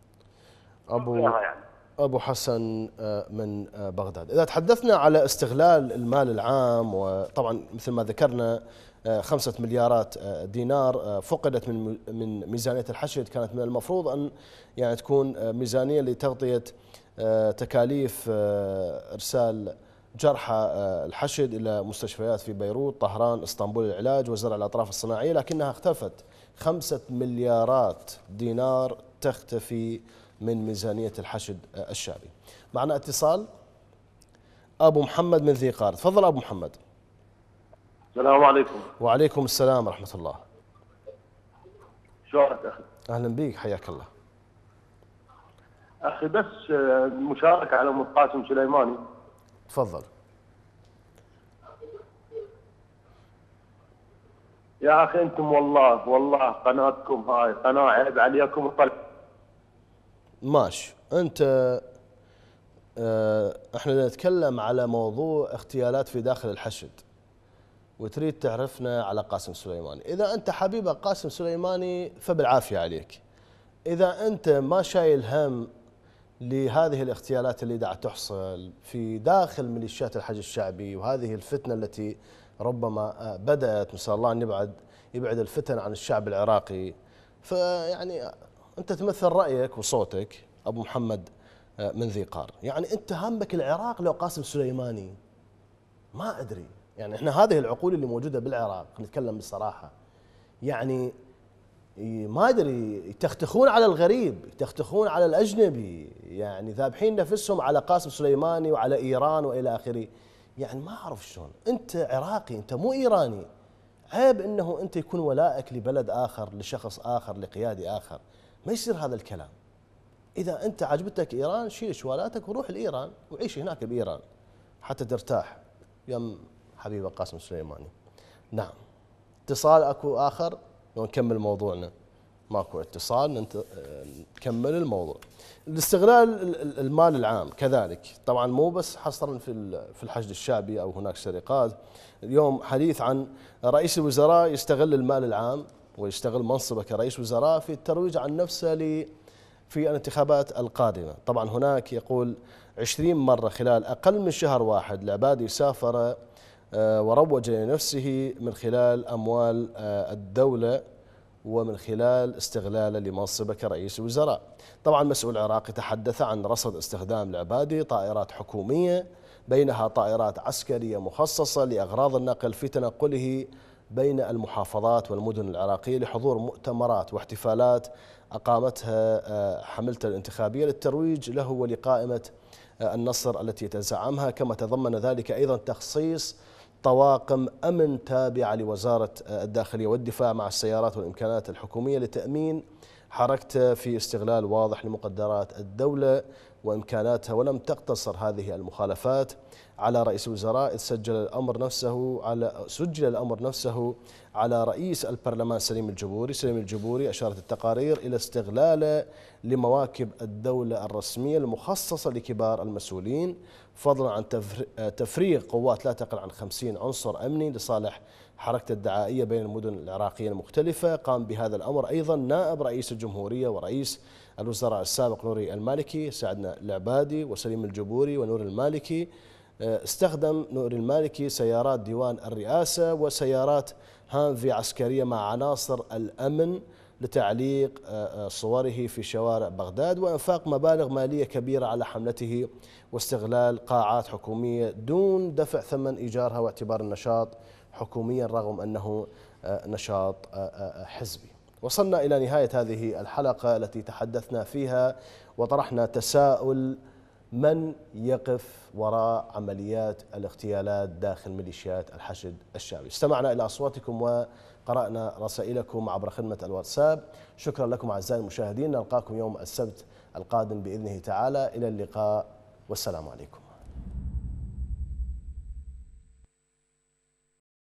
ابو حسن من بغداد. اذا تحدثنا على استغلال المال العام، وطبعا مثل ما ذكرنا 5 مليارات دينار فقدت من ميزانية الحشد، كانت من المفروض أن يعني تكون ميزانية لتغطية تكاليف إرسال جرحى الحشد إلى مستشفيات في بيروت، طهران، اسطنبول للعلاج وزرع الأطراف الصناعية، لكنها اختفت. 5 مليارات دينار تختفي من ميزانية الحشد الشعبي. معنا اتصال، أبو محمد من ذي قار. تفضل أبو محمد. السلام عليكم. وعليكم السلام ورحمة الله. شلونك أخي؟ أهلا بك، حياك الله. أخي بس المشاركة على أم قاسم سليماني. تفضل. يا أخي أنتم والله قناتكم هاي قناة عيب عليكم وطلع. ماشي. أنت احنا نتكلم على موضوع اغتيالات في داخل الحشد، وتريد تعرفنا على قاسم سليماني. إذا أنت حبيب قاسم سليماني فبالعافية عليك. إذا أنت ما شايل هم لهذه الاغتيالات اللي قاعد تحصل في داخل ميليشيات الحج الشعبي، وهذه الفتنة التي ربما بدأت، نسأل الله أن يبعد يبعد الفتن عن الشعب العراقي. فيعني أنت تمثل رأيك وصوتك أبو محمد من ذي قار، يعني أنت همك العراق لو قاسم سليماني؟ ما أدري، يعني إحنا هذه العقول اللي موجودة بالعراق نتكلم بصراحة، يعني ما أدري، يتختخون على الغريب، يتختخون على الأجنبي، يعني ذابحين نفسهم على قاسم سليماني وعلى إيران وإلى آخره. يعني ما أعرف شلون، أنت عراقي، أنت مو إيراني. عيب أنه أنت يكون ولائك لبلد آخر، لشخص آخر، لقيادي آخر. ما يصير هذا الكلام. إذا أنت عجبتك إيران شيل شوالاتك وروح لإيران وعيش هناك بإيران حتى ترتاح يم حبيبه قاسم سليماني. نعم، اتصال أكو آخر ونكمل موضوعنا. ماكو اتصال، نكمل الموضوع. الاستغلال المال العام كذلك، طبعا مو بس حصرا في الحشد الشعبي أو هناك سرقات. اليوم حديث عن رئيس الوزراء يستغل المال العام ويستغل منصبه كرئيس وزراء في الترويج عن نفسه في الانتخابات القادمة. طبعا هناك يقول 20 مرة خلال أقل من شهر واحد العبادي سافر وروج لنفسه من خلال أموال الدولة ومن خلال استغلاله لمنصبه كرئيس وزراء. طبعا مسؤول عراقي تحدث عن رصد استخدام العبادي طائرات حكومية، بينها طائرات عسكرية مخصصة لأغراض النقل في تنقله بين المحافظات والمدن العراقية لحضور مؤتمرات واحتفالات أقامتها حملته الانتخابية للترويج له ولقائمة النصر التي يتزعمها. كما تضمن ذلك أيضا تخصيص طواقم أمن تابعة لوزارة الداخلية والدفاع مع السيارات والإمكانات الحكومية لتأمين حركته في استغلال واضح لمقدرات الدولة وإمكاناتها. ولم تقتصر هذه المخالفات على رئيس الوزراء، إذ سجل الأمر نفسه على رئيس البرلمان سليم الجبوري. أشارت التقارير إلى استغلاله لمواكب الدولة الرسمية المخصصة لكبار المسؤولين، فضلا عن تفريغ قوات لا تقل عن 50 عنصر أمني لصالح حركة الدعائية بين المدن العراقية المختلفة. قام بهذا الأمر أيضا نائب رئيس الجمهورية ورئيس الوزراء السابق نوري المالكي، سعدنا العبادي وسليم الجبوري ونور المالكي. استخدم نور المالكي سيارات ديوان الرئاسة وسيارات هانفي عسكرية مع عناصر الأمن لتعليق صوره في شوارع بغداد وإنفاق مبالغ مالية كبيرة على حملته واستغلال قاعات حكومية دون دفع ثمن إيجارها واعتبار النشاط حكوميا رغم أنه نشاط حزبي. وصلنا إلى نهاية هذه الحلقة التي تحدثنا فيها وطرحنا تساؤل: من يقف وراء عمليات الاغتيالات داخل ميليشيات الحشد الشعبي؟ استمعنا إلى أصواتكم وقرأنا رسائلكم عبر خدمة الواتساب. شكرا لكم أعزائي المشاهدين، نلقاكم يوم السبت القادم بإذنه تعالى. إلى اللقاء والسلام عليكم.